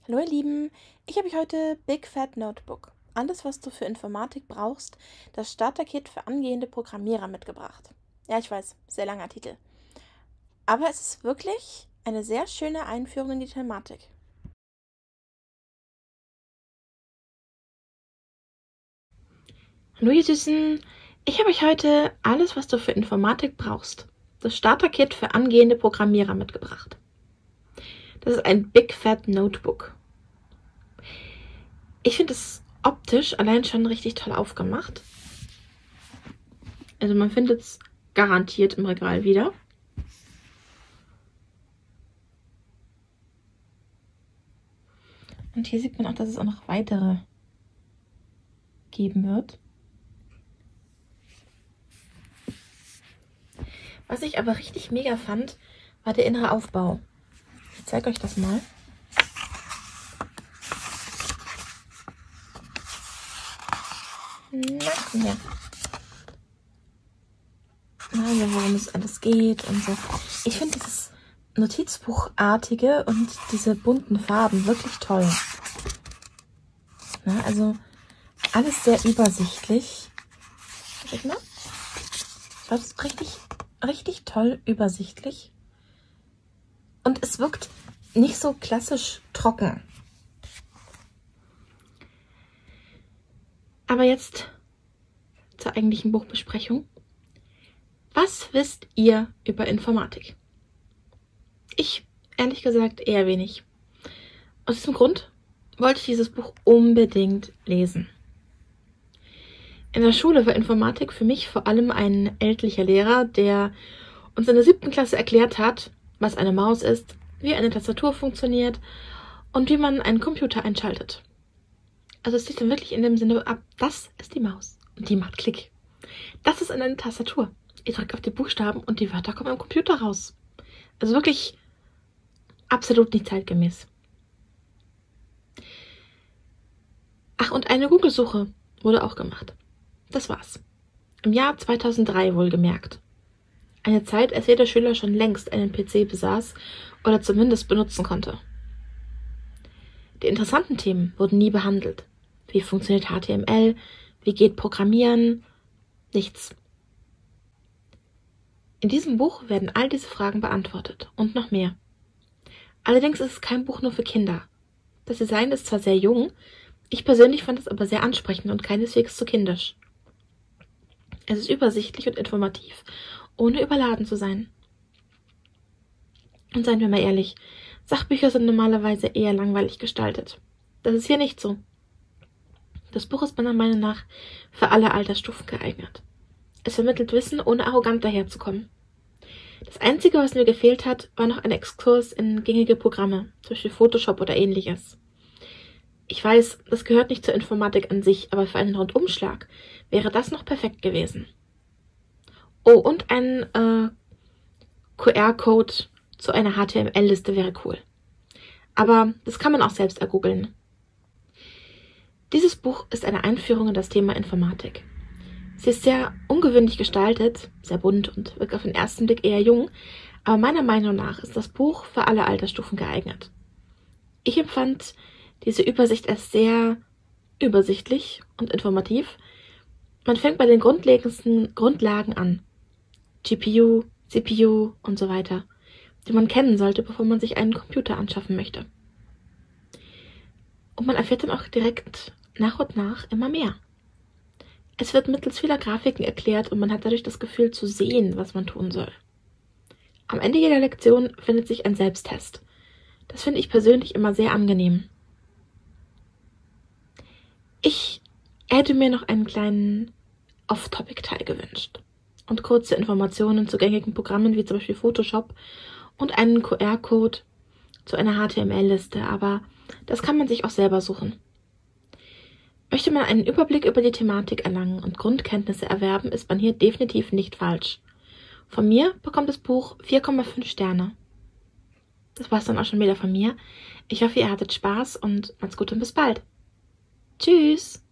Hallo ihr Lieben, ich habe euch heute Big Fat Notebook. Alles, was du für Informatik brauchst, das Starter-Kit für angehende Programmierer mitgebracht. Ja, ich weiß, sehr langer Titel. Aber es ist wirklich eine sehr schöne Einführung in die Thematik. Hallo ihr Süßen, ich habe euch heute alles, was du für Informatik brauchst, das Starter-Kit für angehende Programmierer mitgebracht. Das ist ein Big Fat Notebook. Ich finde es optisch allein schon richtig toll aufgemacht. Also man findet es garantiert im Regal wieder. Und hier sieht man auch, dass es auch noch weitere geben wird. Was ich aber richtig mega fand, war der innere Aufbau. Ich zeige euch das mal. Na, komm her. Also, worum es alles geht und so. Ich finde dieses Notizbuchartige und diese bunten Farben wirklich toll. Na, also alles sehr übersichtlich. Schaut mal. Das ist richtig toll übersichtlich. Und es wirkt nicht so klassisch trocken. Aber jetzt zur eigentlichen Buchbesprechung. Was wisst ihr über Informatik? Ich, ehrlich gesagt, eher wenig. Aus diesem Grund wollte ich dieses Buch unbedingt lesen. In der Schule war Informatik für mich vor allem ein ältlicher Lehrer, der uns in der 7. Klasse erklärt hat, was eine Maus ist, wie eine Tastatur funktioniert und wie man einen Computer einschaltet. Also es liegt dann wirklich in dem Sinne ab, das ist die Maus und die macht Klick. Das ist eine Tastatur. Ihr drückt auf die Buchstaben und die Wörter kommen am Computer raus. Also wirklich absolut nicht zeitgemäß. Ach, und eine Google-Suche wurde auch gemacht. Das war's. Im Jahr 2003 wohlgemerkt. Eine Zeit, als jeder Schüler schon längst einen PC besaß oder zumindest benutzen konnte. Die interessanten Themen wurden nie behandelt. Wie funktioniert HTML? Wie geht Programmieren? Nichts. In diesem Buch werden all diese Fragen beantwortet und noch mehr. Allerdings ist es kein Buch nur für Kinder. Das Design ist zwar sehr jung, ich persönlich fand es aber sehr ansprechend und keineswegs zu kindisch. Es ist übersichtlich und informativ, ohne überladen zu sein. Und seien wir mal ehrlich, Sachbücher sind normalerweise eher langweilig gestaltet. Das ist hier nicht so. Das Buch ist meiner Meinung nach für alle Altersstufen geeignet. Es vermittelt Wissen, ohne arrogant daherzukommen. Das Einzige, was mir gefehlt hat, war noch ein Exkurs in gängige Programme, zum Beispiel Photoshop oder ähnliches. Ich weiß, das gehört nicht zur Informatik an sich, aber für einen Rundumschlag wäre das noch perfekt gewesen. Oh, und ein QR-Code zu einer HTML-Liste wäre cool. Aber das kann man auch selbst ergoogeln. Dieses Buch ist eine Einführung in das Thema Informatik. Sie ist sehr ungewöhnlich gestaltet, sehr bunt und wirkt auf den ersten Blick eher jung, aber meiner Meinung nach ist das Buch für alle Altersstufen geeignet. Ich empfand diese Übersicht als sehr übersichtlich und informativ. Man fängt bei den grundlegendsten Grundlagen an. GPU, CPU und so weiter, die man kennen sollte, bevor man sich einen Computer anschaffen möchte. Und man erfährt dann auch direkt nach und nach immer mehr. Es wird mittels vieler Grafiken erklärt und man hat dadurch das Gefühl zu sehen, was man tun soll. Am Ende jeder Lektion findet sich ein Selbsttest. Das finde ich persönlich immer sehr angenehm. Ich hätte mir noch einen kleinen Off-Topic-Teil gewünscht und kurze Informationen zu gängigen Programmen wie zum Beispiel Photoshop und einen QR-Code zu einer HTML-Liste, aber das kann man sich auch selber suchen. Möchte man einen Überblick über die Thematik erlangen und Grundkenntnisse erwerben, ist man hier definitiv nicht falsch. Von mir bekommt das Buch 4,5 Sterne. Das war's dann auch schon wieder von mir. Ich hoffe, ihr hattet Spaß und macht's gut und bis bald. Tschüss!